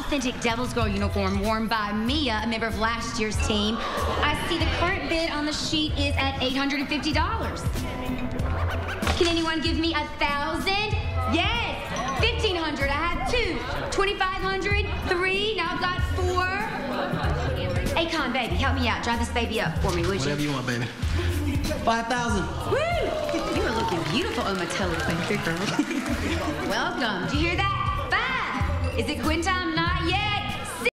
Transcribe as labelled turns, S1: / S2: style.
S1: authentic Devil's Girl uniform worn by Mia, a member of last year's team. I see the current bid on the sheet is at $850. Can anyone give me 1,000? Yes. 1,500. I have 2. 2,500. 3. Now I've got 4. Akon, baby, help me out. Drive this baby up for me, would you?
S2: Whatever you want, baby. 5,000.
S1: Woo! You are looking beautiful, Omotola Jalade Ekeinde. Welcome. Do you hear that? 5. Is it Quinn time?